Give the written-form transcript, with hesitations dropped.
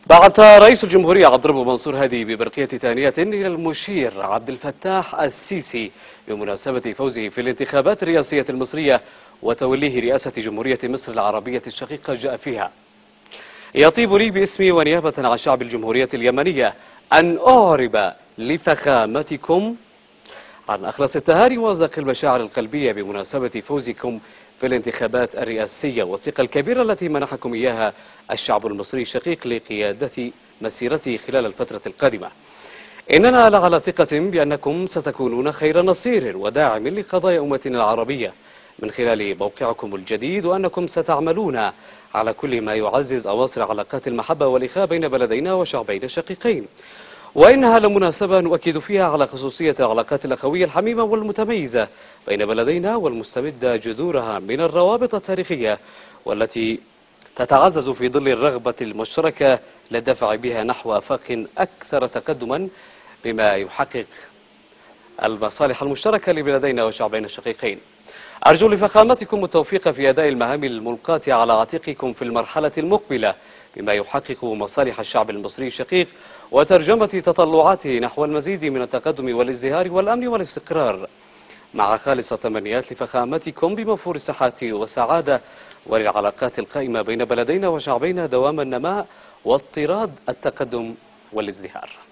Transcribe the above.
بعث رئيس الجمهورية عبد الرب منصور هادي ببرقية تهنئة إلى المشير عبد الفتاح السيسي بمناسبة فوزه في الانتخابات الرئاسية المصرية وتوليه رئاسة جمهورية مصر العربية الشقيقة. جاء فيها: يطيب لي باسمي ونيابة عن شعب الجمهورية اليمنية أن أعرب لفخامتكم عن أخلص التهاني وأصدق المشاعر القلبية بمناسبة فوزكم في الانتخابات الرئاسية والثقة الكبيرة التي منحكم إياها الشعب المصري الشقيق لقيادة مسيرته خلال الفترة القادمة. إننا لعلى ثقة بأنكم ستكونون خير نصير وداعم لقضايا أمتنا العربية من خلال موقعكم الجديد، وأنكم ستعملون على كل ما يعزز أواصر علاقات المحبة والإخاء بين بلدينا وشعبين شقيقين. وإنها لمناسبة نؤكد فيها على خصوصية العلاقات الأخوية الحميمة والمتميزة بين بلدينا والمستمدة جذورها من الروابط التاريخية، والتي تتعزز في ظل الرغبة المشتركة للدفع بها نحو آفاق أكثر تقدما بما يحقق المصالح المشتركة لبلدينا وشعبين الشقيقين. أرجو لفخامتكم التوفيق في أداء المهام الملقاة على عاتقكم في المرحلة المقبلة بما يحقق مصالح الشعب المصري الشقيق وترجمة تطلعاته نحو المزيد من التقدم والازدهار والأمن والاستقرار، مع خالص تمنيات لفخامتكم بموفور الصحة والسعادة وللعلاقات القائمة بين بلدينا وشعبينا دوام النماء واضطراد التقدم والازدهار.